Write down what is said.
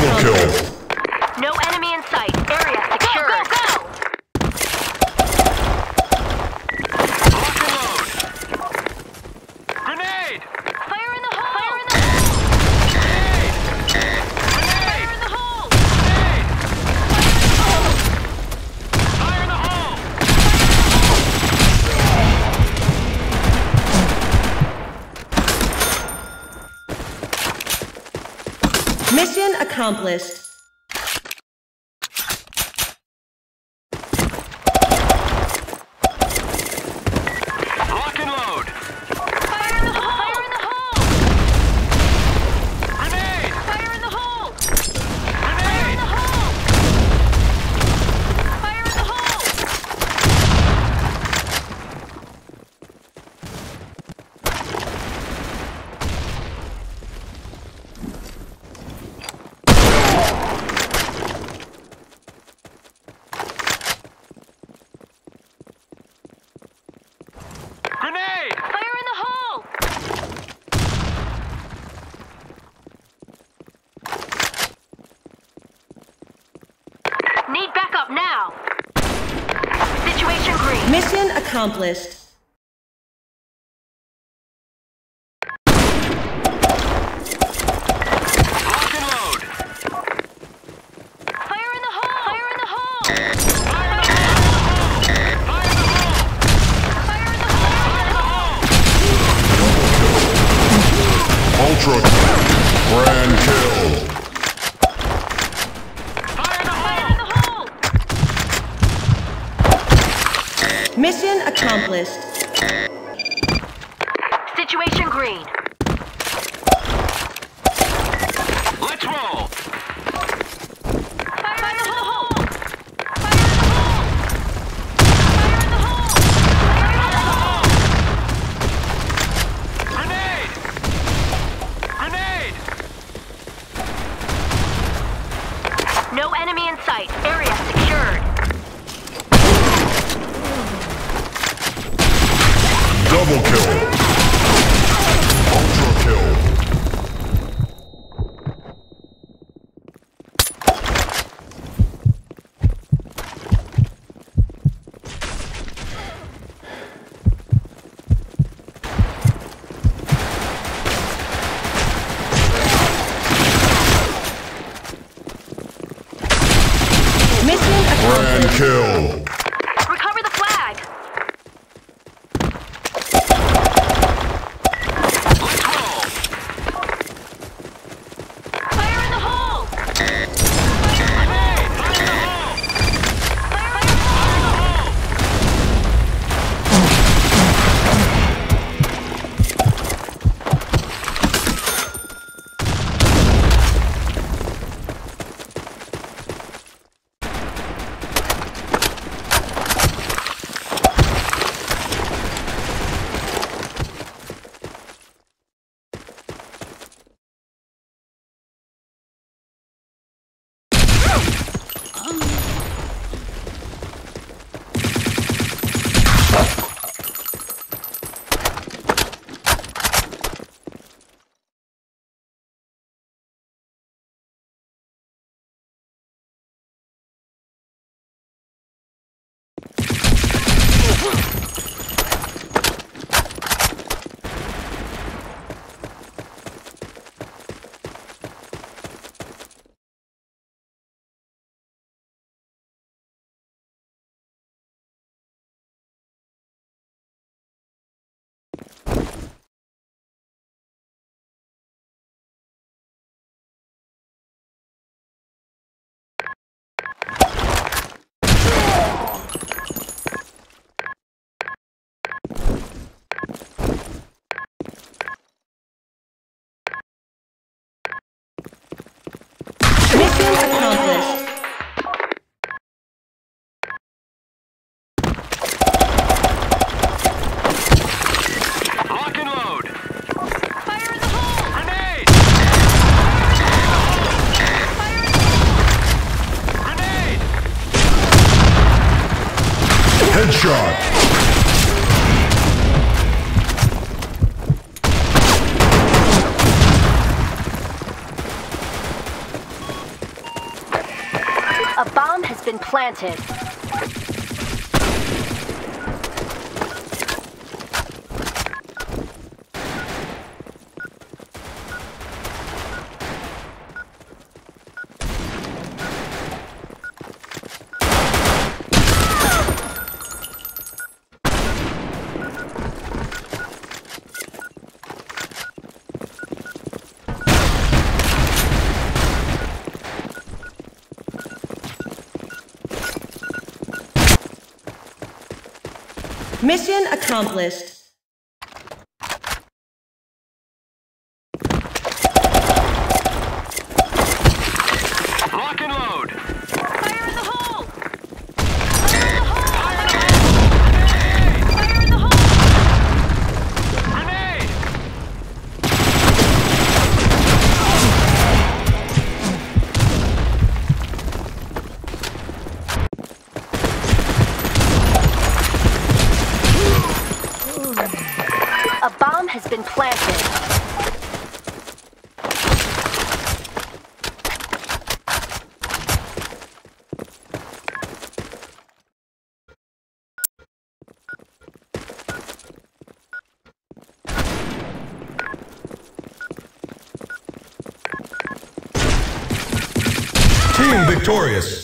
accomplished. No enemy in sight. Area secured. Go, go, go! Lock and load. Grenade! Fire in the hole! Fire in the hole! Grenade! Fire in the hole! Grenade! Fire in the hole! Mission accomplished. Lock and load. Fire in the hole! Fire in the hole! Grenade! Fire in the hole! Grenade! Fire in the hole! Grenade! Fire in the hole! Need backup now! Situation green. Mission accomplished. Lock and load. Fire in the hole! Fire in the hole! Fire in the hole! Fire in the hole! Fire in the hole! Ultra grand kill. Fire in the Fire hole! in the hole! Mission accomplished. Situation green. Let's roll. Fire in the hole! Fire in the hole! Fire in the hole! Fire in the hole! Grenade! Grenade! No enemy in sight. Area secured. Double kill. Ultra kill. Mission Grand accomplished. kill. Recover the flag. Let's roll. Fire in the hole! Grenade! Fire in the hole! Fire in the hole! A bomb has been planted. Mission accomplished. Lock and load. Fire in the hole! Fire in the hole! Fire in the hole! Grenade! A bomb has been planted. Team victorious.